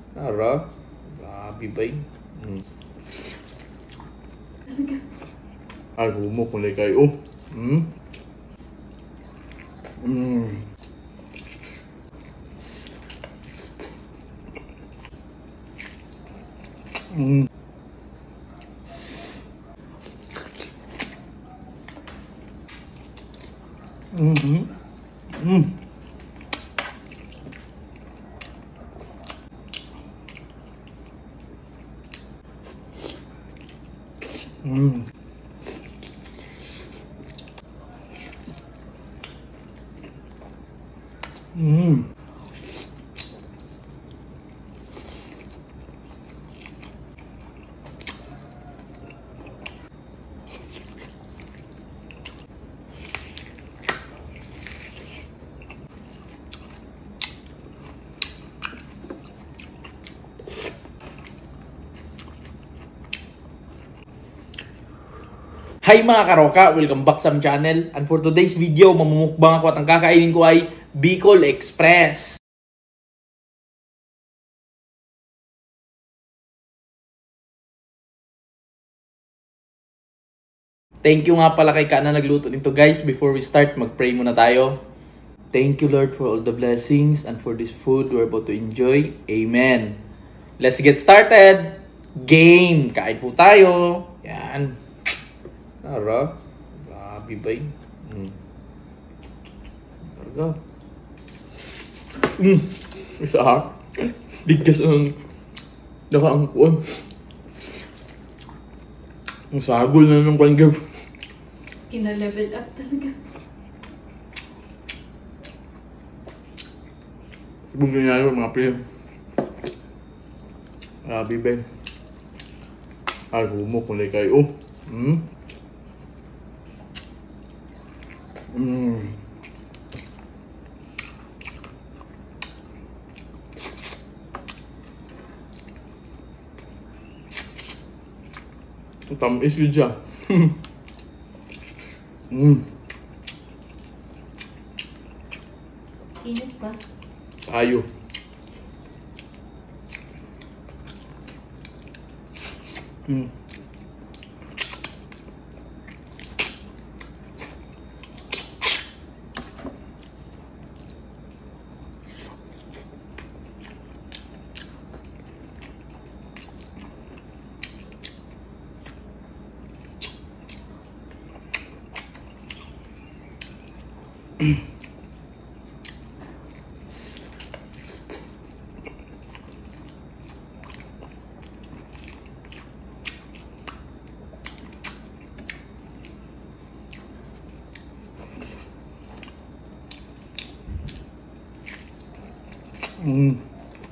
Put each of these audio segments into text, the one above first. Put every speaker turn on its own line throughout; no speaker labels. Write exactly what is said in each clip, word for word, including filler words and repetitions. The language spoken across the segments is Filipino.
Ara, grabe ba yun? Hmm. Ay, humok mulai kayo. Hmm? Hmm. Hmm. Hmm. Hmm. Hmm. Hmm. Hi mga karoka! Welcome back sa aming channel. And for today's video, mamumukbang ako at ang kakainin ko ay Bicol Express. Thank you nga pala kay Ka na nagluto nito guys. Before we start, mag-pray muna tayo. Thank you Lord for all the blessings and for this food we're about to enjoy. Amen. Let's get started! Game! Kain po tayo. Yan. Ara. Grabe ba yun? Hmm. Targa. Hmm. Isa ha? Digkas ang nakaangkuan. Ang sagol na ng kwanggab.
Kina-level up talaga.
Ibang nangyari mga piyo. Grabe ba yun? Ay, humok mulai kayo. Hmm? Hmm. Ang tamis yun dyan. Hmm.
Init ba?
Tayo. Hmm. Mm.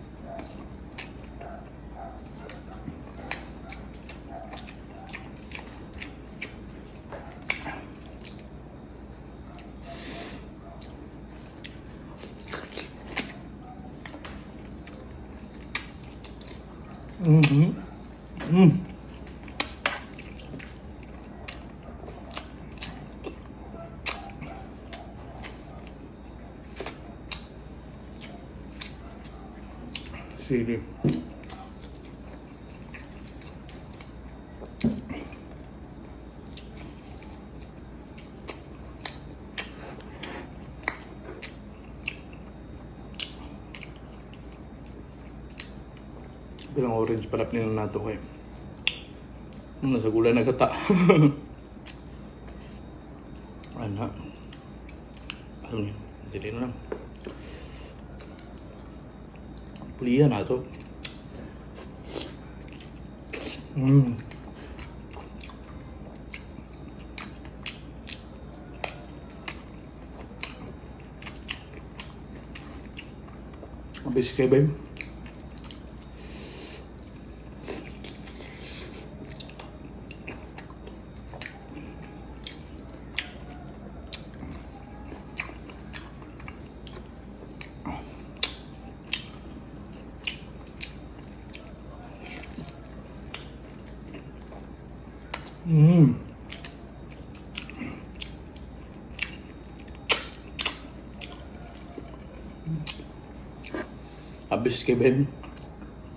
Mm-hmm. Mm. Sili. Bilang orange pala pinila nato kay. Nasa gulay na gata. Ano? Alam niyo, hindi na lang. Pulihan na ito. Mm. Mabis kayo ba yun? Mm. Abis kayo ba yun?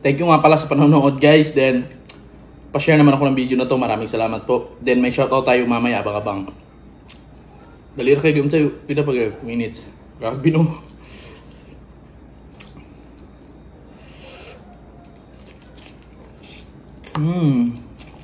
thank you nga pala sa panonood guys. Then, pa-share naman ako ng video na to. Maraming salamat po. Then, may shoutout tayo mamaya, abang-abang. Dalir kayo, gawin tayo. Pida pa kayo, minutes. Grabe no. Hmm.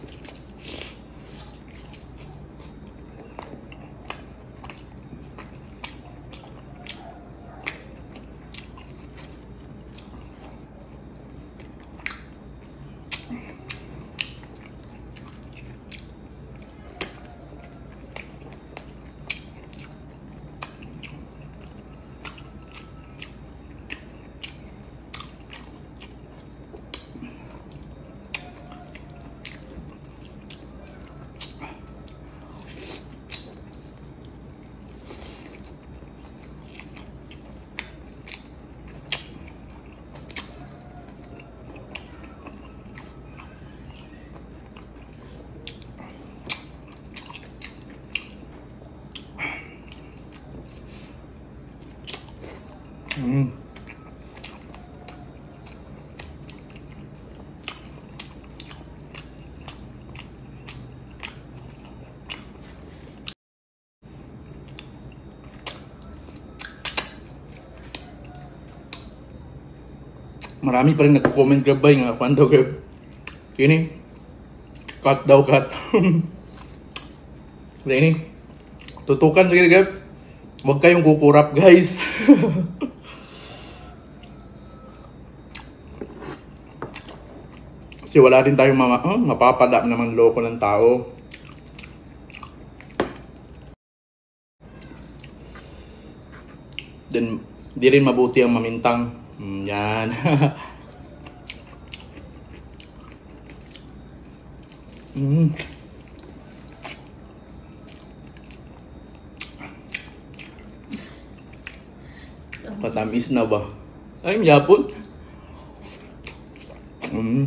Mm. Marami pa rin nagko-comment grab ba yung kwan daw grab. Kini. Cut daw cut. Ini. Tutukan sige grab. Huwag kayong kukurap guys. Kasi wala din tayong mama, oh, mapapada naman loko ng tao. Then, di rin mabuti ang mamintang. Mm, yan. mm. Patamis na ba? Ay, yapon. Mm.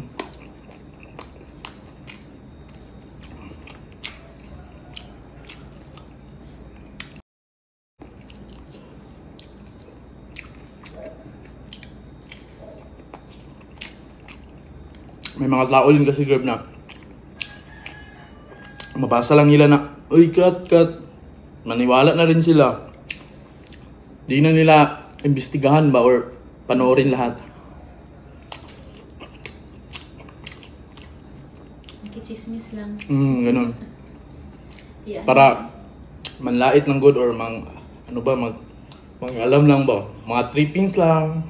May mga tao din kasi grab na mabasa lang nila na, uy, cut, cut. Maniwala na rin sila. Di na nila imbestigahan ba or panoorin lahat.
Nakichismis lang.
Hmm, ganun.
Yeah.
Para manlait ng good or mang, ano ba, mag, mag alam lang ba? Mga trippings lang.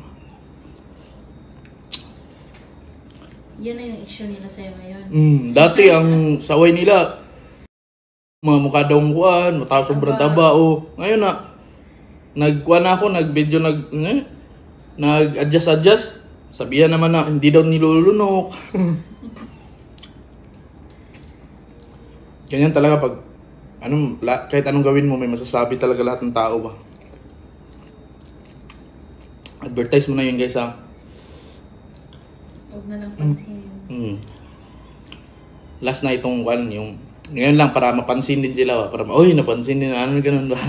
Yan na yung issue nila sa'yo ngayon.
Hmm, dati ang saway nila, mga mukha daw mukuhan, mata sobrang taba, o. Ngayon na, nagkuha na ako, nag-video, nag, eh, nag-adjust-adjust. Sabihan naman na, hindi daw nilulunok. Ganyan talaga pag, anong, kahit anong gawin mo, may masasabi talaga lahat ng tao ba. Advertise mo na yun guys ha.
Huwag na lang pansin.
Hmm. Last na itong one, yung ngayon lang para mapansin din sila, para oy, napansin din, ano ganun ba?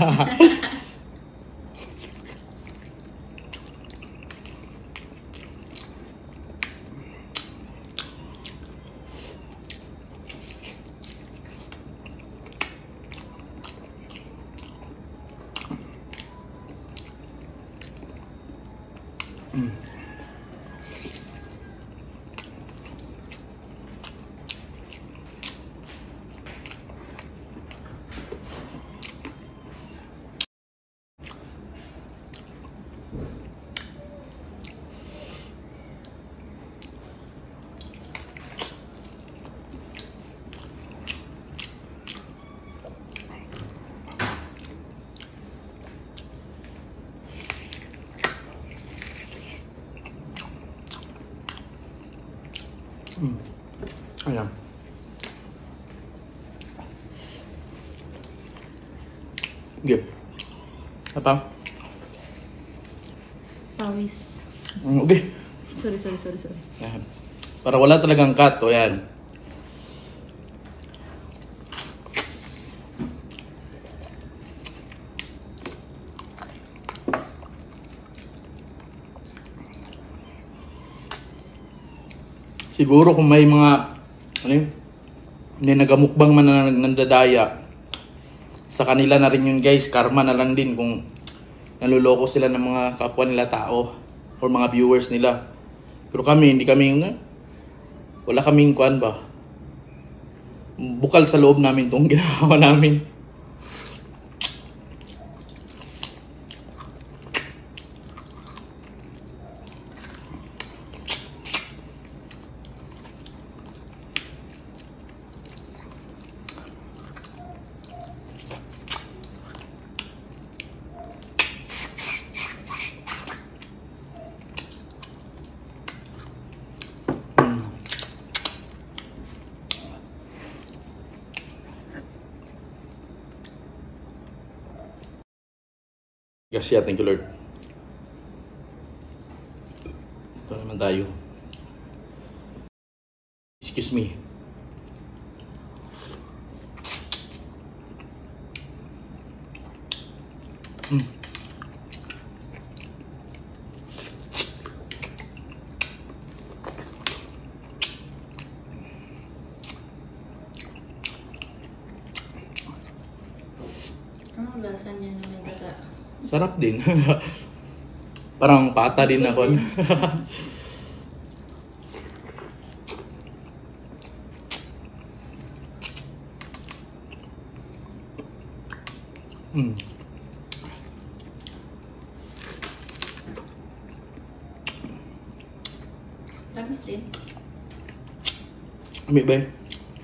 Mm. Hmm. Ayan. Gip. Apa?
Pawis.
Mm, okay.
Sorry, sorry, sorry, sorry.
Ayan. Para wala talagang cut. O yan. Siguro kung may mga, ano yun, may nagamukbang man na nandadaya, sa kanila na rin yun guys, karma na lang din kung naluloko sila ng mga kapwa nila tao or mga viewers nila. Pero kami, hindi kami, wala kaming kuan ba, bukal sa loob namin itong ginagawa namin. Yes, yeah, thank you Lord. Ito naman tayo. Excuse me. Mm.
Ano lasa niya na may daga?
Sarap din. Parang pata din ako. mm.
Tamis din.
Ami ba yun?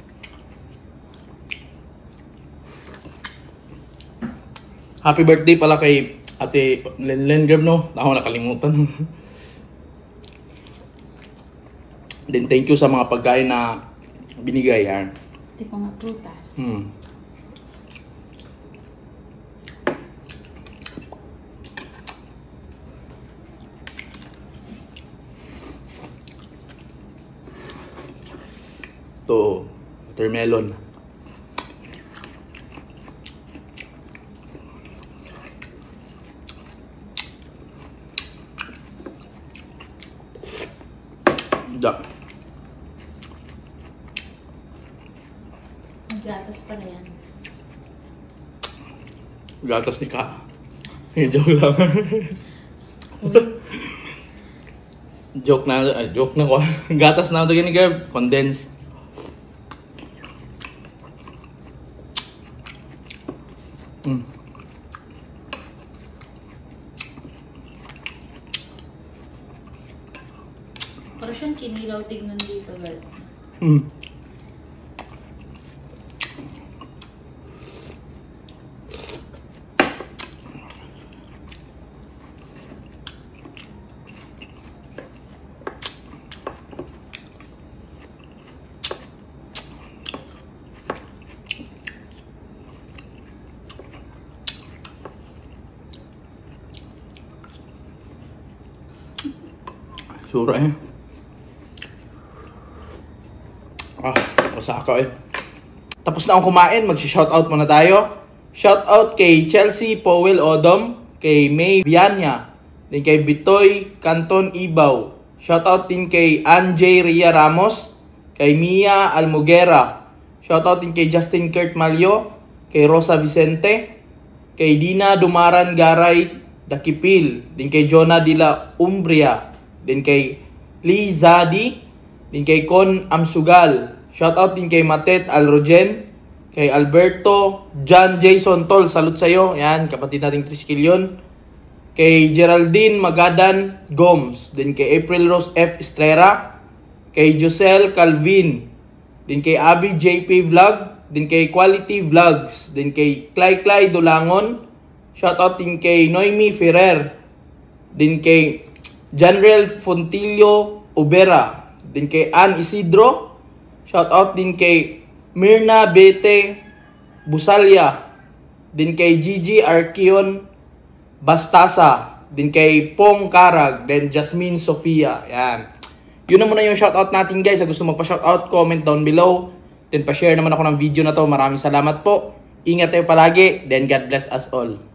Happy birthday pala kay Ate Lenlen Grab, no? Ako nakalimutan. Then thank you sa mga pagkain na binigay yan.
Ito pa nga prutas.
Hmm. Ito, watermelon. Da.
Gatas pa na yan.
Gatas ni Ka. Joke lang. Joke na, uh, joke na ko. Gatas na ito gini Gerb. Condensed. Mm.
Parang siyang kinilaw tignan dito, girl.
Mm. Sura eh. Ah, Osaka eh. Tapos na akong kumain, magsi-shoutout muna tayo. Shoutout kay Chelsea Powell Odom, kay May Vianya, din kay Bitoy Canton Ibaw. Shoutout din kay Anjay Ria Ramos, kay Mia Almugera. Shoutout din kay Justin Kurt Malyo, kay Rosa Vicente, kay Dina Dumaran Garay Dakipil, din kay Jonah Dila Umbria, din kay Lee Zadi, din kay Con Amsugal. Shoutout din kay Matet Alrogen, kay Alberto John Jason Tol, salut sa'yo. Yan, kapatid nating Triskil yun. Kay Geraldine Magadan Gomes, din kay April Rose F. Estrera, kay Josel Calvin, din kay Abby J P Vlog, din kay Quality Vlogs, din kay Clay Clay Dulangon. Shoutout din kay Noemi Ferrer, din kay Janrel Fontillo Ubera, din kay Ann Isidro. Shoutout din kay Mirna Bete Busalya, din kay Gigi Arkion Bastasa, din kay Pong Karag, then Jasmine Sofia. Yan. Yun na muna yung shoutout natin guys. Sa gusto magpa-shoutout, comment down below. Then pa-share naman ako ng video na to. Maraming salamat po. Ingat tayo palagi. Then God bless us all.